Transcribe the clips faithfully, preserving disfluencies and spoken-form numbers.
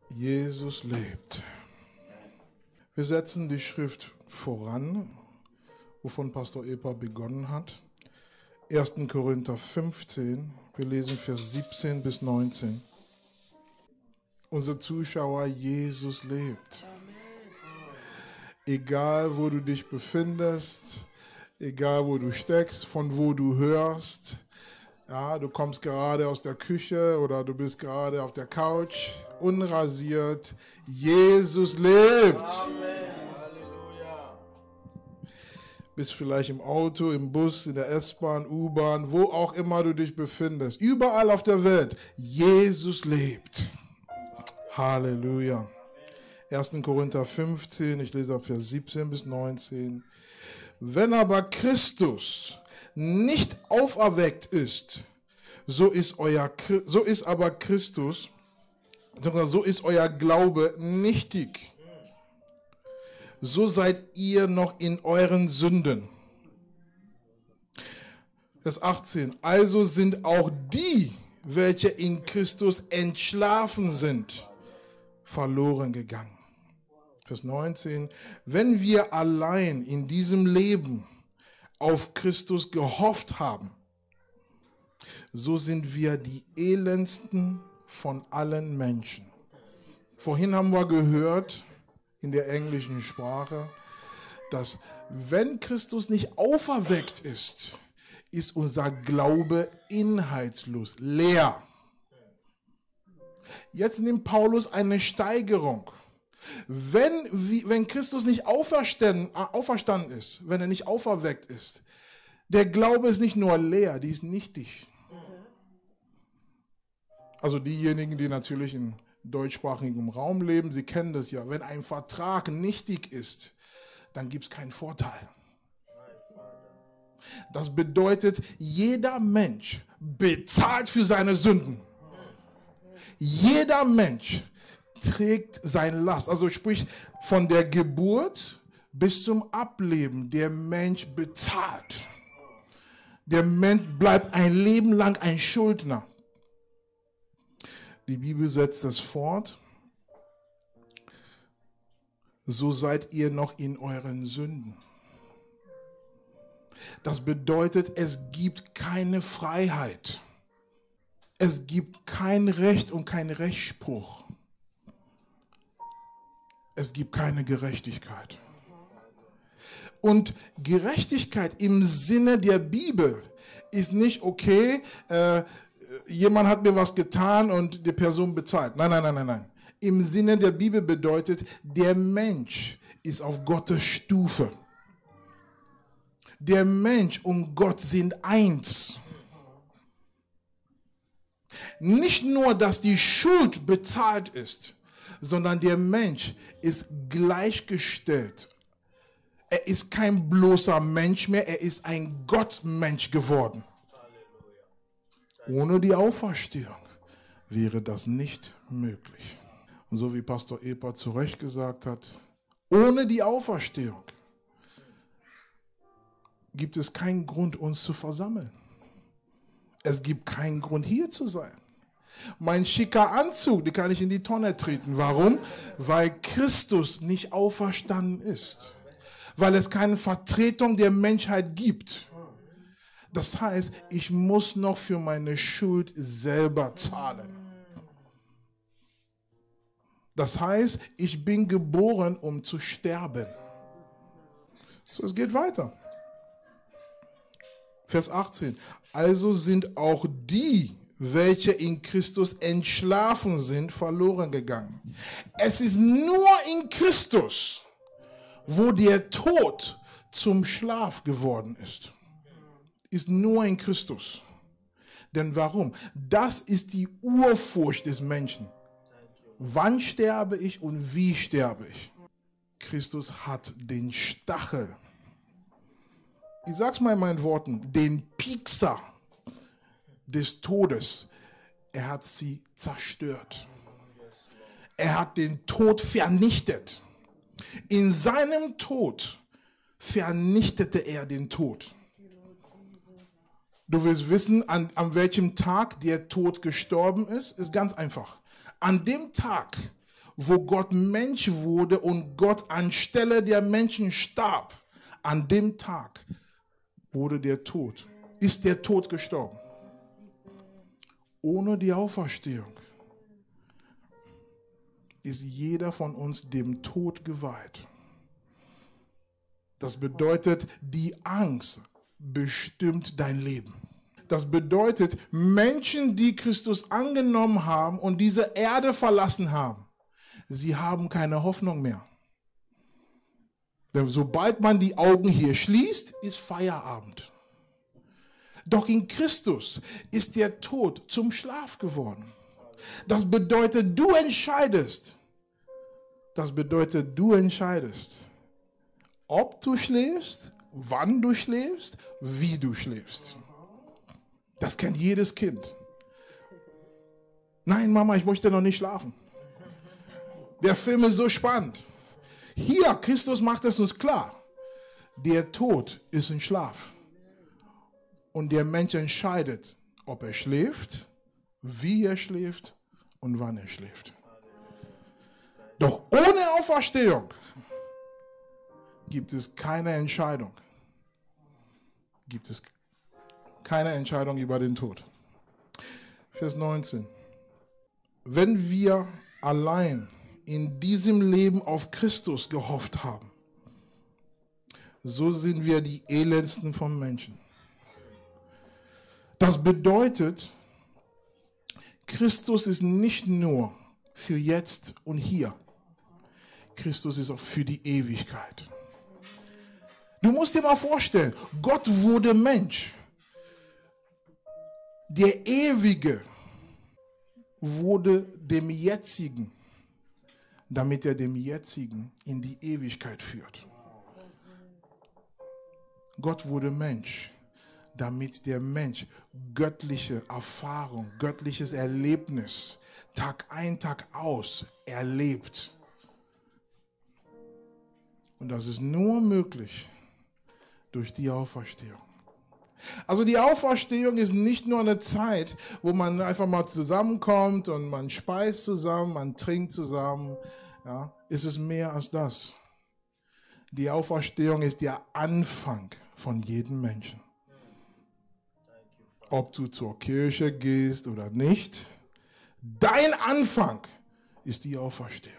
Jesus lebt. Wir setzen die Schrift voran, wovon Pastor Epa begonnen hat. erster Korinther fünfzehn, wir lesen Vers siebzehn bis neunzehn. Unser Zuschauer, Jesus lebt. Egal, wo du dich befindest, egal, wo du steckst, von wo du hörst, ja, du kommst gerade aus der Küche oder du bist gerade auf der Couch, unrasiert, Jesus lebt. Amen. Halleluja. Bist vielleicht im Auto, im Bus, in der S-Bahn, U-Bahn, wo auch immer du dich befindest, überall auf der Welt, Jesus lebt. Halleluja. erster Korinther fünfzehn, ich lese ab Vers siebzehn bis neunzehn. Wenn aber Christus nicht auferweckt ist, so ist euer, so ist aber Christus, so ist euer Glaube nichtig. So seid ihr noch in euren Sünden. Vers achtzehn. Also sind auch die, welche in Christus entschlafen sind, verloren gegangen. Vers neunzehn. Wenn wir allein in diesem Leben auf Christus gehofft haben, so sind wir die elendsten von allen Menschen. Vorhin haben wir gehört in der englischen Sprache, dass wenn Christus nicht auferweckt ist, ist unser Glaube inhaltslos, leer. Jetzt nimmt Paulus eine Steigerung. Wenn, wie, wenn Christus nicht auferstanden, auferstanden ist, wenn er nicht auferweckt ist, der Glaube ist nicht nur leer, die ist nichtig. Also diejenigen, die natürlich im deutschsprachigen Raum leben, sie kennen das ja. Wenn ein Vertrag nichtig ist, dann gibt es keinen Vorteil. Das bedeutet, jeder Mensch bezahlt für seine Sünden. Jeder Mensch trägt seine Last. Also sprich, von der Geburt bis zum Ableben, der Mensch bezahlt. Der Mensch bleibt ein Leben lang ein Schuldner. Die Bibel setzt es fort. So seid ihr noch in euren Sünden. Das bedeutet, es gibt keine Freiheit. Es gibt kein Recht und kein Rechtsspruch. Es gibt keine Gerechtigkeit. Und Gerechtigkeit im Sinne der Bibel ist nicht okay, äh, jemand hat mir was getan und die Person bezahlt. Nein, nein, nein, nein, nein. Im Sinne der Bibel bedeutet, der Mensch ist auf Gottes Stufe. Der Mensch und Gott sind eins. Nicht nur, dass die Schuld bezahlt ist, sondern der Mensch ist gleichgestellt. Er ist kein bloßer Mensch mehr, er ist ein Gottmensch geworden. Ohne die Auferstehung wäre das nicht möglich. Und so wie Pastor Epa zu Recht gesagt hat, ohne die Auferstehung gibt es keinen Grund, uns zu versammeln. Es gibt keinen Grund, hier zu sein. Mein schicker Anzug, den kann ich in die Tonne treten. Warum? Weil Christus nicht auferstanden ist. Weil es keine Vertretung der Menschheit gibt. Das heißt, ich muss noch für meine Schuld selber zahlen. Das heißt, ich bin geboren, um zu sterben. So, es geht weiter. Vers achtzehn. Also sind auch die, welche in Christus entschlafen sind, verloren gegangen. Es ist nur in Christus, wo der Tod zum Schlaf geworden ist. Ist nur in Christus. Denn warum? Das ist die Urfurcht des Menschen. Wann sterbe ich und wie sterbe ich? Christus hat den Stachel. Ich sag's mal in meinen Worten, den Piekser des Todes. Er hat sie zerstört. Er hat den Tod vernichtet. In seinem Tod vernichtete er den Tod. Du willst wissen, an, an welchem Tag der Tod gestorben ist? Ist ganz einfach. An dem Tag, wo Gott Mensch wurde und Gott anstelle der Menschen starb, an dem Tag wurde der Tod, ist der Tod gestorben. Ohne die Auferstehung ist jeder von uns dem Tod geweiht. Das bedeutet, die Angst bestimmt dein Leben. Das bedeutet, Menschen, die Christus angenommen haben und diese Erde verlassen haben, sie haben keine Hoffnung mehr. Denn sobald man die Augen hier schließt, ist Feierabend. Doch in Christus ist der Tod zum Schlaf geworden. Das bedeutet, du entscheidest. Das bedeutet, du entscheidest, ob du schläfst, wann du schläfst, wie du schläfst. Das kennt jedes Kind. Nein, Mama, ich möchte noch nicht schlafen. Der Film ist so spannend. Hier, Christus macht es uns klar. Der Tod ist ein Schlaf. Und der Mensch entscheidet, ob er schläft, wie er schläft und wann er schläft. Doch ohne Auferstehung gibt es keine Entscheidung. Gibt es keine Entscheidung über den Tod. Vers neunzehn. Wenn wir allein in diesem Leben auf Christus gehofft haben, so sind wir die elendsten von Menschen. Das bedeutet, Christus ist nicht nur für jetzt und hier. Christus ist auch für die Ewigkeit. Du musst dir mal vorstellen, Gott wurde Mensch. Der Ewige wurde dem Jetzigen, damit er dem Jetzigen in die Ewigkeit führt. Gott wurde Mensch, damit der Mensch göttliche Erfahrung, göttliches Erlebnis, Tag ein, Tag aus erlebt. Und das ist nur möglich durch die Auferstehung. Also die Auferstehung ist nicht nur eine Zeit, wo man einfach mal zusammenkommt und man speist zusammen, man trinkt zusammen. Ja, es ist mehr als das. Die Auferstehung ist der Anfang von jedem Menschen. Ob du zur Kirche gehst oder nicht, dein Anfang ist die Auferstehung.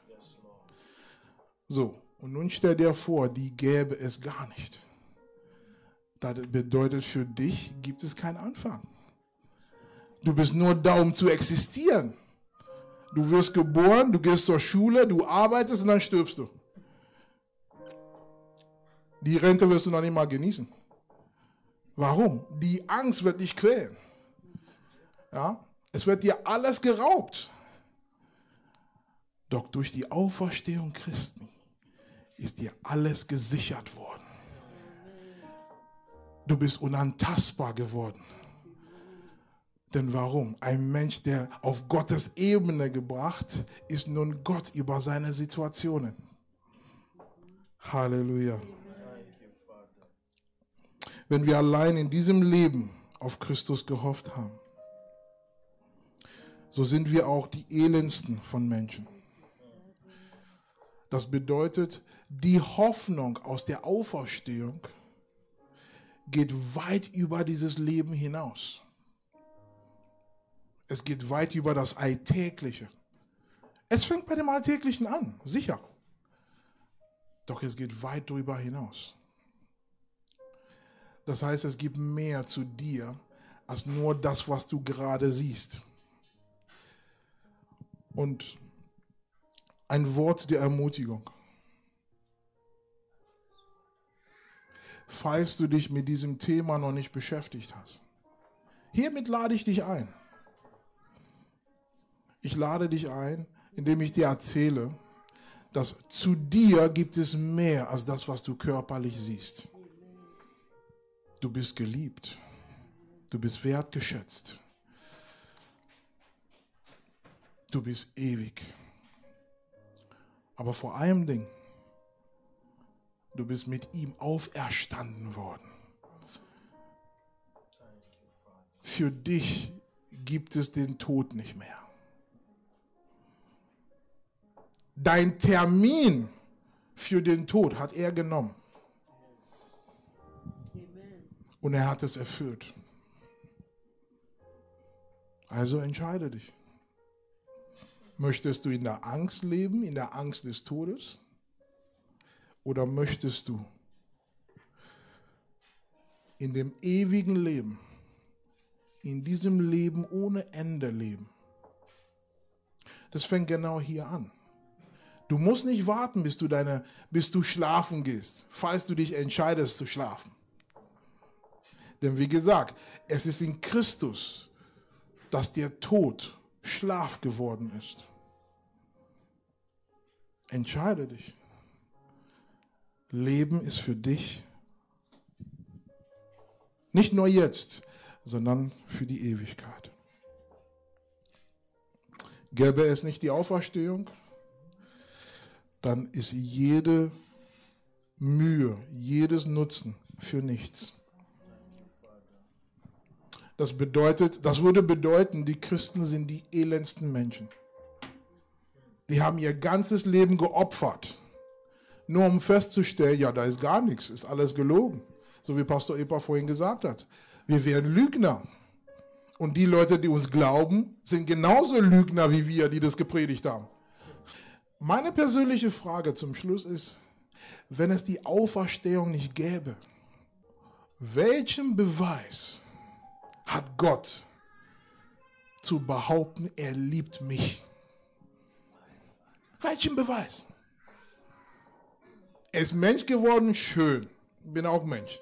So, und nun stell dir vor, die gäbe es gar nicht. Das bedeutet, für dich gibt es keinen Anfang. Du bist nur da, um zu existieren. Du wirst geboren, du gehst zur Schule, du arbeitest und dann stirbst du. Die Rente wirst du noch nicht mal genießen. Warum? Die Angst wird dich quälen. Ja? Es wird dir alles geraubt. Doch durch die Auferstehung Christi ist dir alles gesichert worden. Du bist unantastbar geworden. Denn warum? Ein Mensch, der auf Gottes Ebene gebracht, ist nun Gott über seine Situationen. Halleluja. Wenn wir allein in diesem Leben auf Christus gehofft haben, so sind wir auch die elendsten von Menschen. Das bedeutet, die Hoffnung aus der Auferstehung geht weit über dieses Leben hinaus. Es geht weit über das Alltägliche. Es fängt bei dem Alltäglichen an, sicher. Doch es geht weit darüber hinaus. Das heißt, es gibt mehr zu dir, als nur das, was du gerade siehst. Und ein Wort der Ermutigung. Falls du dich mit diesem Thema noch nicht beschäftigt hast. Hiermit lade ich dich ein. Ich lade dich ein, indem ich dir erzähle, dass zu dir gibt es mehr als das, was du körperlich siehst. Du bist geliebt. Du bist wertgeschätzt. Du bist ewig. Aber vor allem Ding, du bist mit ihm auferstanden worden. Für dich gibt es den Tod nicht mehr. Dein Termin für den Tod hat er genommen. Und er hat es erfüllt. Also entscheide dich. Möchtest du in der Angst leben, in der Angst des Todes? Oder möchtest du in dem ewigen Leben, in diesem Leben ohne Ende leben? Das fängt genau hier an. Du musst nicht warten, bis du, deine, bis du schlafen gehst, falls du dich entscheidest zu schlafen. Denn wie gesagt, es ist in Christus, dass der Tod Schlaf geworden ist. Entscheide dich. Leben ist für dich nicht nur jetzt, sondern für die Ewigkeit. Gäbe es nicht die Auferstehung, dann ist jede Mühe, jedes Nutzen für nichts. Das bedeutet, das würde bedeuten, die Christen sind die elendsten Menschen. Die haben ihr ganzes Leben geopfert, nur um festzustellen, ja, da ist gar nichts, ist alles gelogen. So wie Pastor Epa vorhin gesagt hat. Wir wären Lügner. Und die Leute, die uns glauben, sind genauso Lügner wie wir, die das gepredigt haben. Meine persönliche Frage zum Schluss ist, wenn es die Auferstehung nicht gäbe, welchen Beweis hat Gott zu behaupten, er liebt mich? Welchen Beweis? Er ist Mensch geworden, schön. Bin auch Mensch.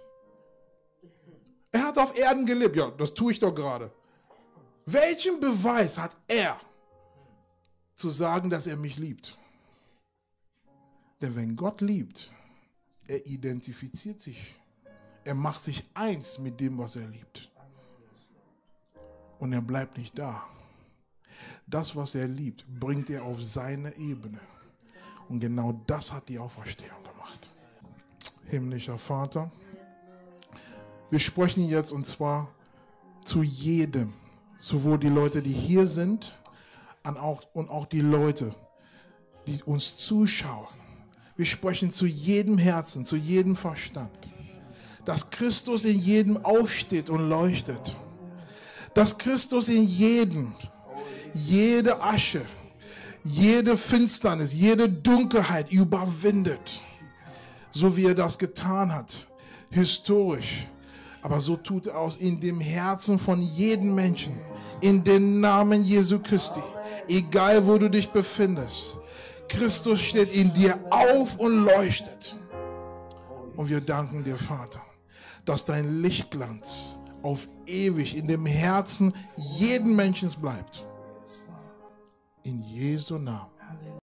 Er hat auf Erden gelebt. Ja, das tue ich doch gerade. Welchen Beweis hat er, zu sagen, dass er mich liebt? Denn wenn Gott liebt, er identifiziert sich. Er macht sich eins mit dem, was er liebt. Und er bleibt nicht da. Das, was er liebt, bringt er auf seine Ebene. Und genau das hat die Auferstehung gemacht. Himmlischer Vater, wir sprechen jetzt und zwar zu jedem, sowohl die Leute, die hier sind, und auch die Leute, die uns zuschauen. Wir sprechen zu jedem Herzen, zu jedem Verstand, dass Christus in jedem aufsteht und leuchtet. Dass Christus in jedem, jede Asche, jede Finsternis, jede Dunkelheit überwindet. So wie er das getan hat, historisch. Aber so tut er aus in dem Herzen von jedem Menschen, in den Namen Jesu Christi. Egal wo du dich befindest. Christus steht in dir auf und leuchtet. Und wir danken dir, Vater, dass dein Lichtglanz auf ewig in dem Herzen jeden Menschen bleibt. In Jesu Namen.